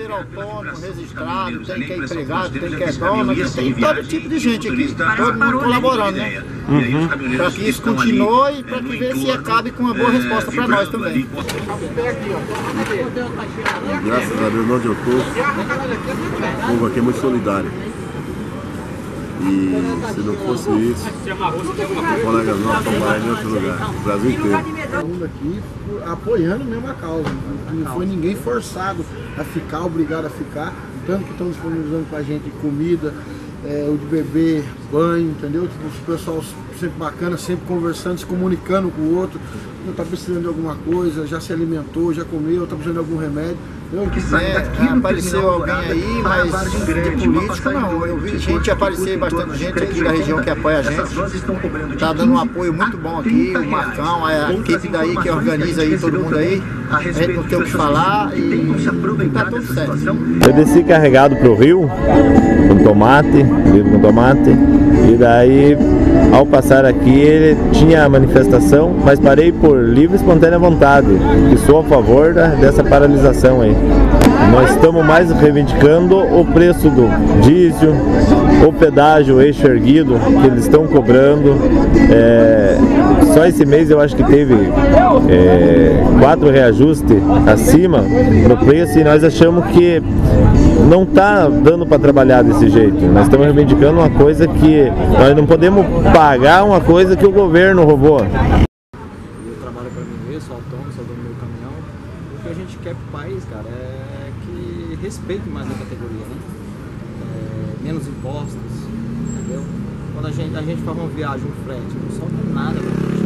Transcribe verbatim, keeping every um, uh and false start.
caminhoneiro autônomo, registrado, tem que é empregado, tem que é dono, tem todo tipo de gente aqui, todo mundo colaborando, né? Uhum. Para que isso continue e para que ver se acabe com uma boa resposta para nós também. Graças a Deus, onde eu estou, o povo aqui é muito solidário. E se não fosse isso, os colegas nossos estão lá em outro lugar, o Brasil inteiro. Todo mundo aqui apoiando mesmo a causa. Não foi ninguém forçado a ficar, obrigado a ficar. Tanto que estão disponibilizando para a gente comida, é, o de beber, banho, entendeu? Tipo, o pessoal sempre bacana, sempre conversando, se comunicando com o outro. Está precisando de alguma coisa, já se alimentou, já comeu, está precisando de algum remédio. É, apareceu alguém aí, mas de político não. Eu vi gente aparecer, bastante gente aqui da região que apoia a gente. Está dando um apoio muito bom aqui, o Marcão, a equipe daí que organiza aí, todo mundo aí. A gente não tem o que falar e está tudo certo. Eu desci carregado para o rio, com tomate, livro com tomate, e daí ao passar aqui ele tinha a manifestação, mas parei por livre e espontânea vontade, que sou a favor da, dessa paralisação aí. Nós estamos mais reivindicando o preço do diesel, o pedágio, o eixo erguido, que eles estão cobrando. É, só esse mês eu acho que teve é, quatro reajustes acima no preço e nós achamos que não está dando para trabalhar desse jeito. Nós estamos reivindicando uma coisa que nós não podemos pagar uma coisa que o governo roubou. Eu trabalho para mim mesmo, sou autônomo, sou dono do meu caminhão. O que a gente quer pro país, cara, é que respeite mais a categoria, né? É, menos impostos, entendeu? Quando a gente, a gente faz uma viagem, um frete, não sobra nada pra